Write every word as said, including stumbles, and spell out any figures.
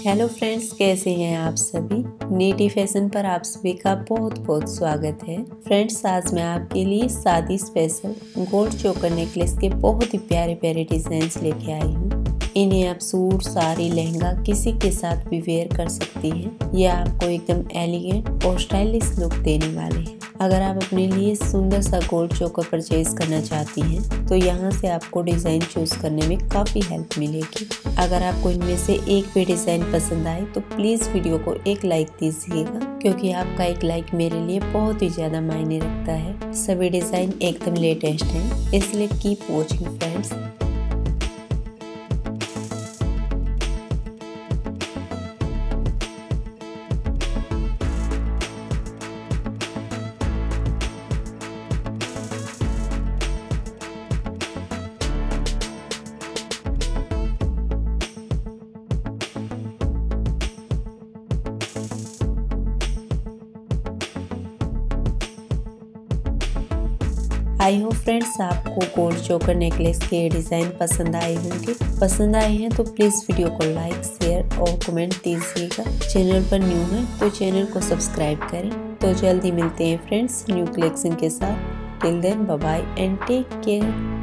Hello friends, कैसे हैं आप सभी। नीटी फैशन पर आप सभी का बहुत बहुत स्वागत है। फ्रेंड्स, आज मैं आपके लिए शादी स्पेशल गोल्ड चोकर नेकलेस के बहुत ही प्यारे प्यारे डिजाइन्स लेके आई हूँ। इन्हें आप सूट, साड़ी, लहंगा किसी के साथ भी वेयर कर सकती हैं। यह आपको एकदम एलिगेंट और स्टाइलिश लुक देने वाले हैं। अगर आप अपने लिए सुंदर सा गोल्ड चोकर परचेज करना चाहती हैं तो यहाँ से आपको डिज़ाइन चूज करने में काफ़ी हेल्प मिलेगी। अगर आपको इनमें से एक भी डिज़ाइन पसंद आए तो प्लीज़ वीडियो को एक लाइक दीजिएगा, क्योंकि आपका एक लाइक मेरे लिए बहुत ही ज़्यादा मायने रखता है। सभी डिज़ाइन एकदम लेटेस्ट हैं, इसलिए keep watching friends. I hope friends आपको गोल्ड चोकर नेकलेस के डिज़ाइन पसंद आए होंगे। पसंद आए हैं तो प्लीज़ वीडियो को लाइक, शेयर और कमेंट दीजिएगा। चैनल पर न्यू है तो चैनल को सब्सक्राइब करें। तो जल्दी मिलते हैं फ्रेंड्स न्यू कलेक्शन के साथ। Till then bye bye and take care.